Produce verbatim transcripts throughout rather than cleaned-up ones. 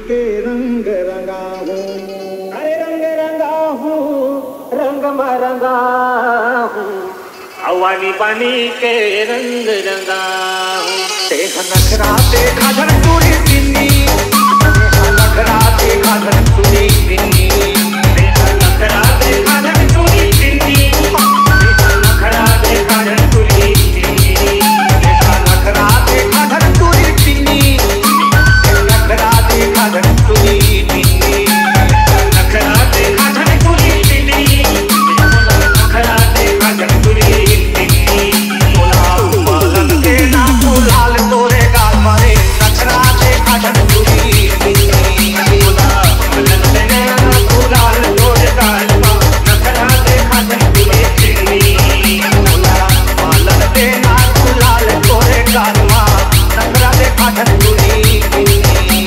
के रंग रंगा हूँ, अरे रंग रंगा हूँ, रंग मरंगा हूँ, अवानी पानी के रंग रंगा हूँ। देख नखरा देखा धनपुरी दिन्नी, नखरा देखा धनपुरी दिन्नी, नखरा देखा धनपुरी दिन्नी, नखरा देखा धनपुरी दिन्नी, नखरा देखा धनपुरी दिन्नी, नखरा देखा धनपुरी दिन्नी, नखरा देखा धनपुरी दिन्नी, नखरा देखा धनपुरी दिन्नी। बालन के नाम लाल तोरे गाल मारे, नखरा देखा धनपुरी दिन्नी, बालन के नाम लाल तोरे गाल मारे, नखरा देखा धनपुरी दिन्नी। बालन के नाम लाल तोरे गाल मारे, नखरा देखा धनपुरी दिन्नी,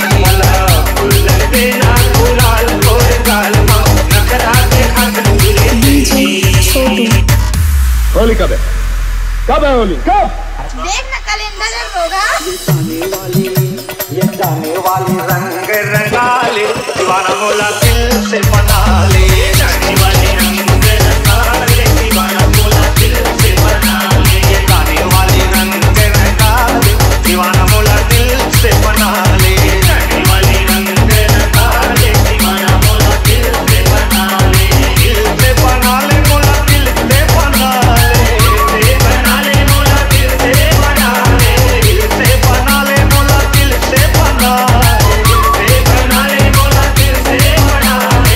बालन के नाम लाल तोरे गाल मारे, नखरा देखा धनपुरी दिन्नी। होली कब है? कब है होली? कब? देख ना कैलेंडर होगा। ये जाने वाली ये जाने वाली रंग रंगाले, दीवाना मोला दिल से बना ले, जाने वाले रंग रंगाले, दीवाना मोला दिल से बना ले। ये जाने वाली रंग रंगाले, दीवाना मोला दिल से बना ले, जाने वाले रंग रंगाले, दीवाना मोला दिल से बना ले। दिल से बना ले मोला दिल से बना ले, दिल से बना ले मोला दिल से बना ले। दिल से बना ले मोला दिल से बना ले, दिल से बना ले मोला दिल से बना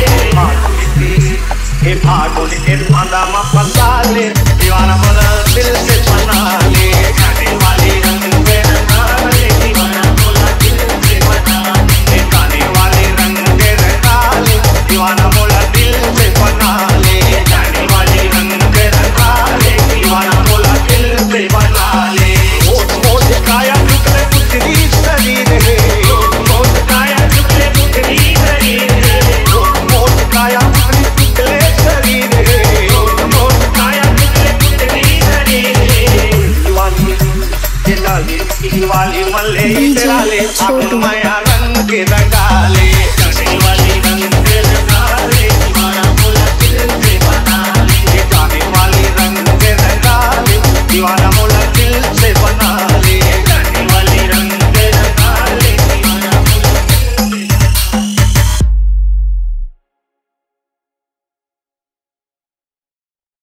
ले। हे फागुन के फांदा में फंसा ले, दीवाना मोला दिल से बना ले, जाने वाले रंग रंगाले, दीवाना मोला दिल से बना ले। गाने वाले रंग रंगाले, दीवाना मोला दिल से बना ले, जाने वाले रंग रंगाले, दीवाना मोला दिल से बना ले। ओठ मोठ काया टुकड़े पुतली शरीर है, मोट काया टुकड़े पुतली शरीर है। ओठ मोठ काया टुकड़ी पुतले शरीर है, मोट काया टुकड़े पुतली शरीर है। दीवानी ये लाली दीवाली मल्ले तेरा ले, फागुन माया रंग के रंगाले,